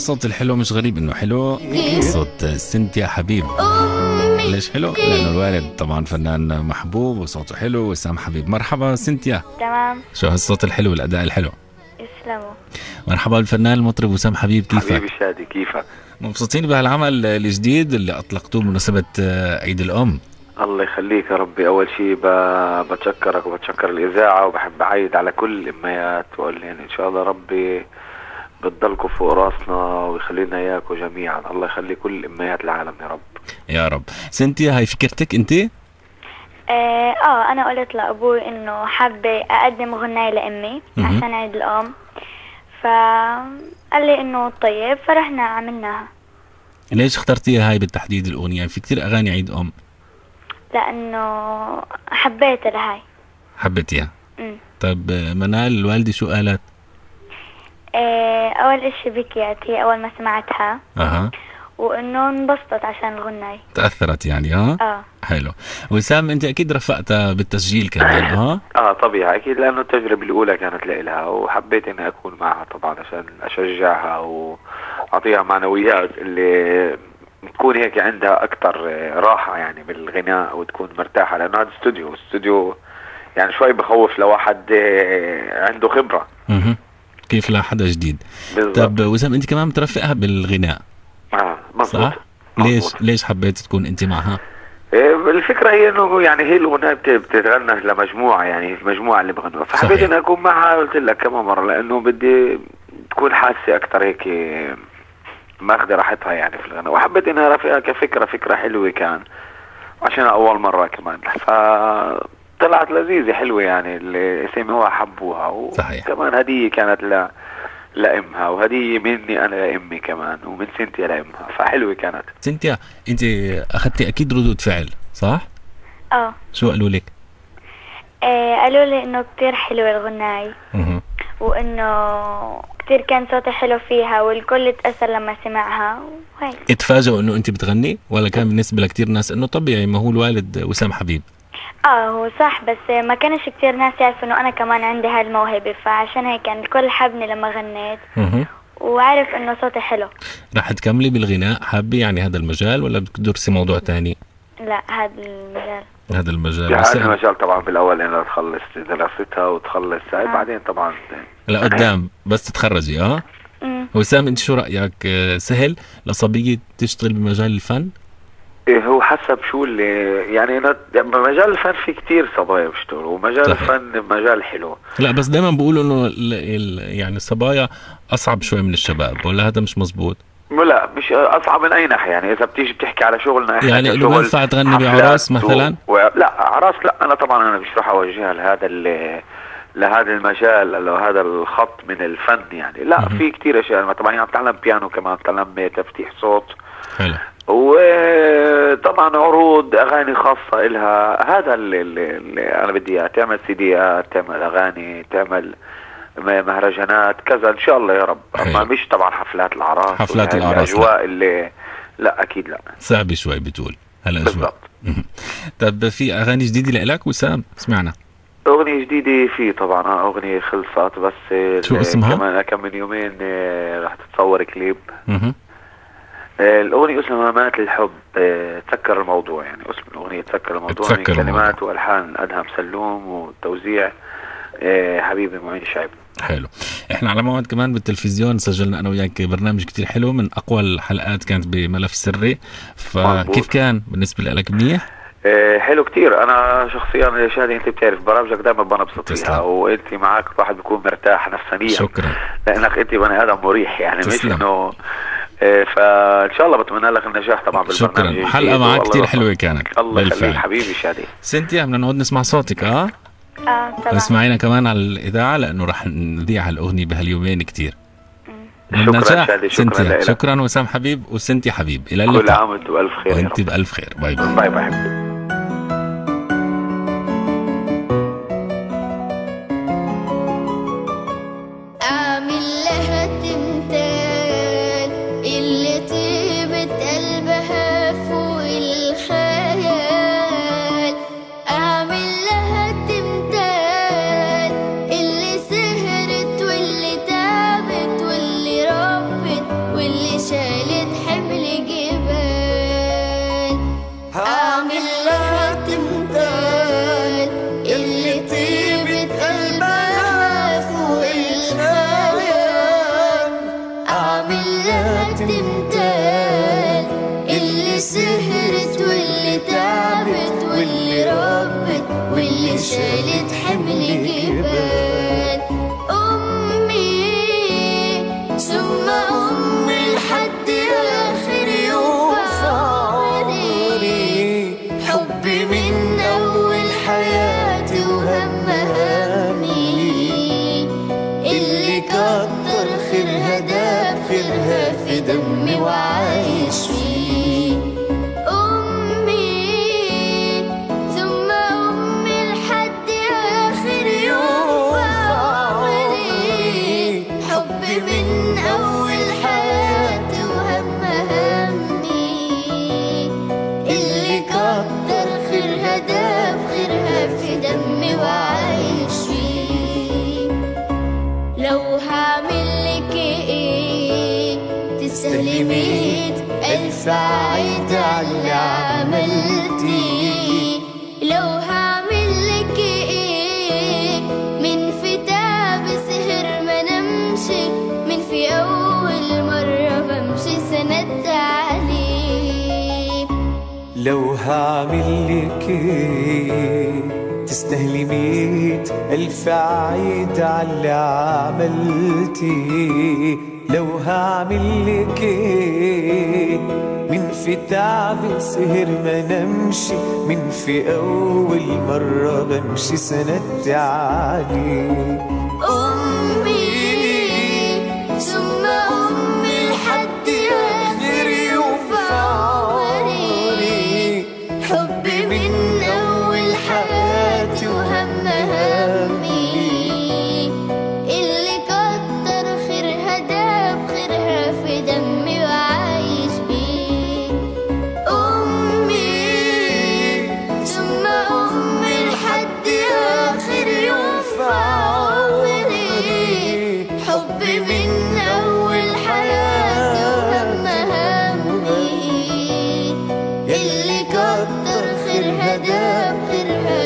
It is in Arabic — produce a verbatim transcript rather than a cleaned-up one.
هالصوت الحلو مش غريب انه حلو، صوت سنتيا حبيب. ليش حلو؟ لانه الوالد طبعا فنان محبوب وصوته حلو. وسام حبيب، مرحبا سنتيا. تمام. شو هالصوت الحلو والاداء الحلو. يسلموا. مرحبا بالفنان المطرب وسام حبيب، كيفك؟ حبيبي شادي، كيفك؟ مبسوطين بهالعمل الجديد اللي اطلقتوه بمناسبة عيد الام؟ الله يخليك يا ربي. اول شيء بتشكرك وبتشكر الاذاعه، وبحب اعيد على كل الامنيات واقول يعني ان شاء الله ربي بتضلكوا فوق راسنا ويخلينا اياكم جميعا. الله يخلي كل امنيات العالم يا رب يا رب. سنتيا، هاي فكرتك انت؟ اه, آه انا قلت لابوي انه حابه اقدم غنايه لامي عشان عيد الام، فقال لي انه طيب، فرحنا عملناها. ليش اخترتيها هاي بالتحديد الاغنيه؟ في كتير اغاني عيد ام. لانه حبيتها لهاي. حبيتيها؟ امم طيب منال الوالده شو قالت؟ آه اول اشي بكيت هي اول ما سمعتها. اها. وانه انبسطت عشان الغناية. تاثرت يعني؟ ها اه. حلو. وسام، انت اكيد رفقتها بالتسجيل كمان؟ اه اه طبيعي اكيد، لانه التجربه الاولى كانت لها وحبيت اني اكون معها طبعا عشان اشجعها واعطيها معنويات اللي تكون هيك عندها اكثر راحه يعني بالغناء وتكون مرتاحه، لانه هذا استوديو استوديو يعني شوي بخوف لواحد عنده خبره. اها. كيف لا حدا جديد. بالضبط. طب وسام، انت كمان بترفقها بالغناء؟ اه مظبوط. ليش ليش حبيت تكون انت معها؟ الفكرة هي انه يعني هي الاغنية بتتغنى لمجموعة، يعني المجموعة اللي بغنوها، فحبيت اني اكون معها. قلت لك كم مرة لانه بدي تكون حاسة اكثر هيك ماخذة راحتها يعني في الغناء، وحبيت انها رافقها كفكرة فكرة حلوة كان عشان اول مرة كمان، فطلعت لذيذة حلوة يعني اللي سمعوها حبوها. وكمان هدية كانت ل لأمها، وهدية مني أنا لأمي كمان، ومن سنتيا لأمها، فحلوة كانت. سنتيا، أنت أخذتي أكيد ردود فعل صح؟ اه. شو قالوا لك؟ آه قالوا لي إنه كتير حلوة الغناية. اها. وإنه كتير كان صوتي حلو فيها، والكل تأثر لما سمعها وهيك. اتفاجئوا إنه أنت بتغني، ولا كان بالنسبة لكتير ناس إنه طبيعي ما هو الوالد وسام حبيب؟ اه هو صح، بس ما كانش كتير ناس يعرفوا انه انا كمان عندي هاي الموهبة، فعشان هيك كان الكل حبني لما غنيت. اها. وعارف انه صوتي حلو. رح تكملي بالغناء؟ حابة يعني هذا المجال ولا بدك تدرسي موضوع تاني؟ لا هذا المجال. هذا المجال. هذا المجال طبعا بالاول انها تخلص دراستها وتخلص هاي، آه. بعدين طبعا لقدام بس تتخرجي. اه امم وسام، انت شو رأيك؟ سهل لصبية تشتغل بمجال الفن؟ إيه هو حسب شو اللي يعني أنا بمجال الفن في كتير صبايا بيشتغلوا، ومجال صحيح. الفن مجال حلو. لا بس دائما بقولوا انه ال ال يعني الصبايا اصعب شوي من الشباب، ولا هذا مش مزبوط؟ لا مش اصعب من اي ناحيه، يعني اذا بتيجي بتحكي على شغلنا احنا يعني انه ينفع تغني بعراس مثلا؟ و... لا عراس لا، انا طبعا انا مش راح اوجهها لهذا لهذا المجال او هذا الخط من الفن يعني، لا في كتير اشياء طبعا. يعني بتعلم بيانو كمان، بتعلم تفتيح صوت. حلو. وطبعا عروض اغاني خاصه إلها، هذا اللي, اللي انا بدي اياه. تعمل سيديات، تعمل اغاني، تعمل مهرجانات كذا ان شاء الله يا رب. حلو. اما مش طبعا حفلات العراس، حفلات العراس الاجواء اللي لا اكيد لا، صعبه شوي بتقول هالاجواء. طب في اغاني جديده لك وسام سمعنا؟ اغنيه جديده في طبعا اه اغنيه خلصت، بس شو اسمها؟ كمان كم من يومين راح تتصور كليب. اها. الأغنية اسمها مات الحب. تذكر الموضوع، يعني اسم الأغنية تذكر الموضوع. من كلمات والحان أدهم سلوم، وتوزيع حبيبي معين شعيب. حلو. احنا على موعد كمان بالتلفزيون، سجلنا انا وياك برنامج كتير حلو، من اقوى الحلقات كانت بملف سري، فكيف كان بالنسبة لك؟ منيح؟ حلو كتير. انا شخصيا شادي انت بتعرف برامجك دائما بنبسط فيها، وانت معك الواحد بيكون مرتاح نفسيا. شكرا. لانك انت بني ادم مريح يعني. تسلم. مش انه فان شاء الله بتمنى لك النجاح طبعا بالبرنامج. شكرا. حلقه معك كثير حلوه كانت. الله يخليك حبيبي شادي. سنتيا، بدنا نقعد نسمع صوتك. اه اه طبعا. اسمعينا كمان على الاذاعه، لانه رح نذيع الاغنيه بهاليومين كثير. شكرا شادي. شكرا سنتيا. شكرا وسام حبيب وسنتي حبيب. الى اللقاء. كل عام وانت بالف خير. وانت بالف خير. باي باي. باي باي. واللي تستاهلي ميت ألف عيد على عملتي. لو هعملك ايه من فتاة بسهر ما نمشي، من في أول مرة بمشي سند عليه. لو هعملك ايه تستاهلي ميت ألف عيد على عملتي. لو هعملك ايه من في تعب سهر ما نمشي، من في أول مرة بمشي سندت عليه. أمي ثم أمي لحد آخر يوم في عمري، حبي من أول حياتي وهم همي، اللي كتر خيرها داب خيرها في دمي وعايش بيه. أمي ثم أمي لحد آخر يوم في عمري، حبي من أول حياتي وهم همي، اللي كتر خيرها داب خيرها